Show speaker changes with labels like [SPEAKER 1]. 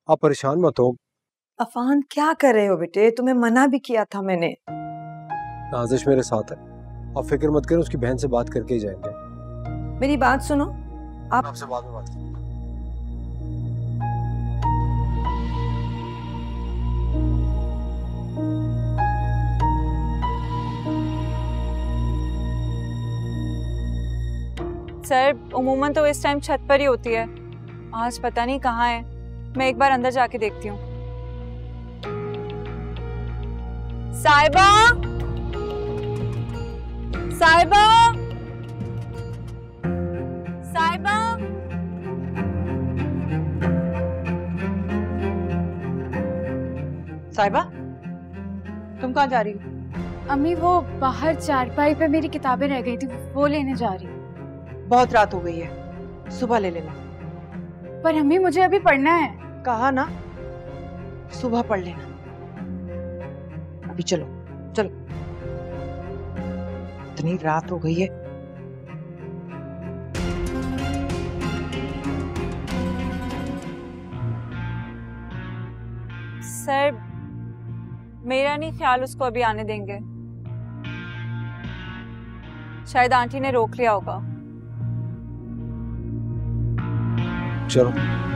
[SPEAKER 1] आप परेशान मत हो।
[SPEAKER 2] अफान क्या कर रहे हो बेटे, तुम्हें मना भी किया था मैंने।
[SPEAKER 1] नाजिश मेरे साथ है, आप फिक्र मत करो, उसकी बहन से बात करके ही जाएंगे।
[SPEAKER 2] मेरी बात सुनो, आप
[SPEAKER 1] आपसे बाद में बात करें।
[SPEAKER 3] सर उमूमन तो इस टाइम छत पर ही होती है, आज पता नहीं कहाँ है। मैं एक बार अंदर जाके देखती हूँ। साहिबा, साहिबा, साहिबा।
[SPEAKER 4] साहिबा, तुम कहाँ जा रही हो?
[SPEAKER 5] अम्मी वो बाहर चारपाई पे मेरी किताबें रह गई थी, वो लेने जा रही हूँ।
[SPEAKER 4] बहुत रात हो गई है, सुबह ले लेना।
[SPEAKER 5] पर अम्मी मुझे अभी पढ़ना है।
[SPEAKER 4] कहा ना सुबह पढ़ लेना। अभी चलो चलो, इतनी रात हो गई है।
[SPEAKER 3] सर मेरा नहीं ख्याल उसको अभी आने देंगे, शायद आंटी ने रोक लिया होगा।
[SPEAKER 1] चलो।